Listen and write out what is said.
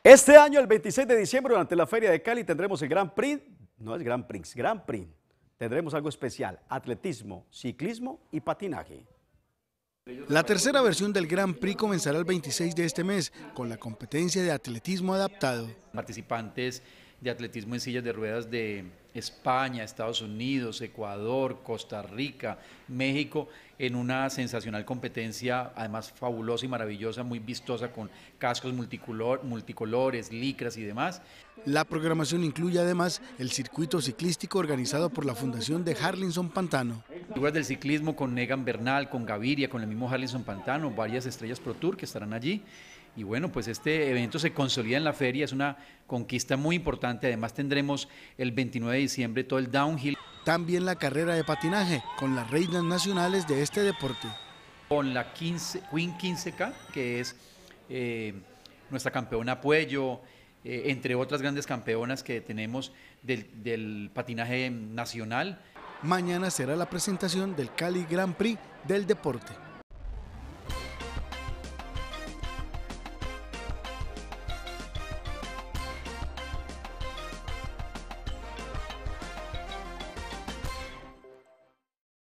Este año, el 26 de diciembre, durante la Feria de Cali, tendremos el Grand Prix, no es Grand Prix, Grand Prix. Tendremos algo especial, atletismo, ciclismo y patinaje. La tercera versión del Grand Prix comenzará el 26 de este mes, con la competencia de atletismo adaptado. Participantes de atletismo en sillas de ruedas de España, Estados Unidos, Ecuador, Costa Rica, México, en una sensacional competencia, además fabulosa y maravillosa, muy vistosa, con cascos multicolores, licras y demás. La programación incluye además el circuito ciclístico organizado por la Fundación de Harlinson Pantano. Figuras del ciclismo con Egan Bernal, con Gaviria, con el mismo Harlinson Pantano, varias estrellas Pro Tour que estarán allí. Y bueno, pues este evento se consolida en la feria, es una conquista muy importante. Además tendremos el 29 de diciembre todo el downhill. También la carrera de patinaje, con las reinas nacionales de este deporte. Con la Queen 15K, que es nuestra campeona Puello, entre otras grandes campeonas que tenemos del patinaje nacional. Mañana será la presentación del Cali Grand Prix del deporte.